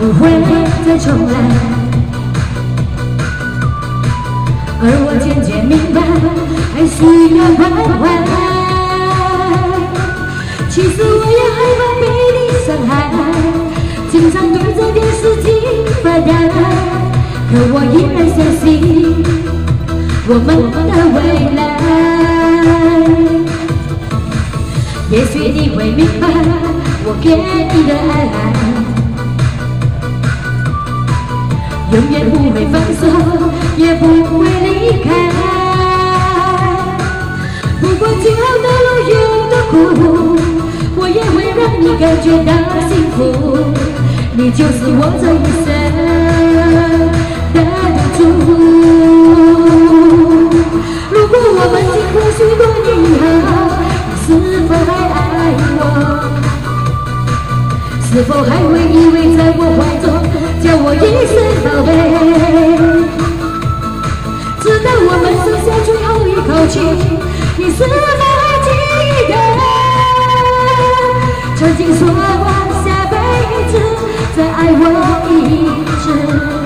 不会再重来。而我渐渐明白，爱需要关怀。其实我也害怕被你伤害，经常对着电视机发呆，可我依然相信我们的未来。也许你会明白我给你的爱，永远不会放手，也不会离开。不管今后的路有多苦，我也会让你感觉到幸福。你就是我这一生的赌注。如果我们经过许多年以后，你是否还爱我？是否还会依偎在我怀中，叫我一声宝贝？直到我们剩下最后一口气，你是否还记得曾经说过下辈子再爱我一次？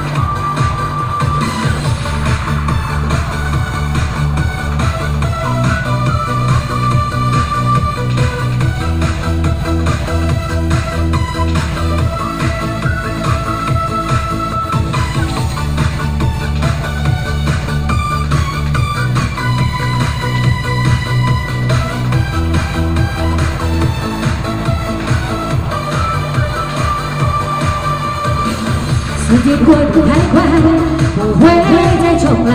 时间过得太快，不会再重来。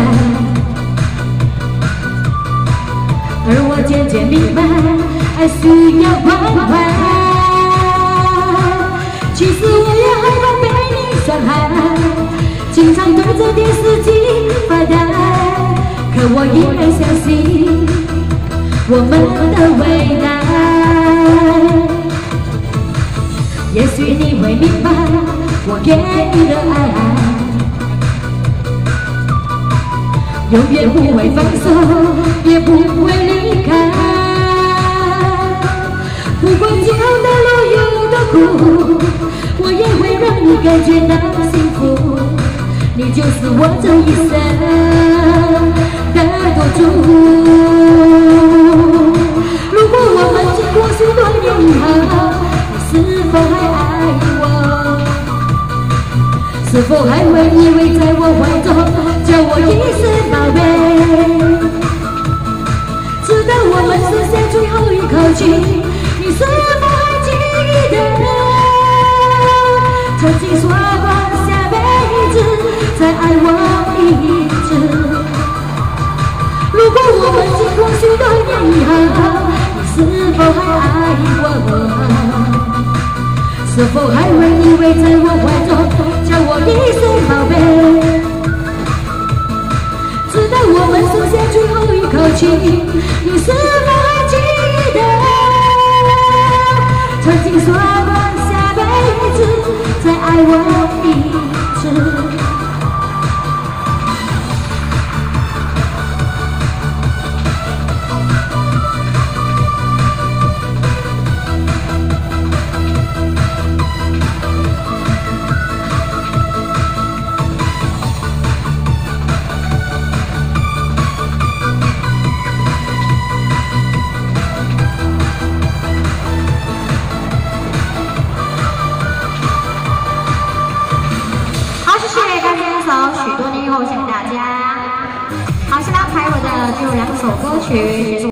而我渐渐明白，爱需要关怀。其实我也害怕被你伤害，经常对着电视机发呆，可我依然相信我们的未来。也许你会明白我给你的爱，永远不会放手，也不会离开。不管今后的路有多苦，我也会让你感觉到幸福。你就是我这一生的赌注。如果我们经过许多年以后，你是否还爱我？是否还会依偎在我怀中，叫我一声宝贝？直到我们剩下最后一口气，你是否还记得曾经说过下辈子再爱我一次？如果我们经过许多年以后，你是否还爱我？是否还会依偎在我怀中，叫我一声宝贝？直到我们剩下最后一口气，你是否还记得曾经说过下辈子再爱我一次？ 许多年以后，谢谢大家。好，现在排我的就2首歌曲。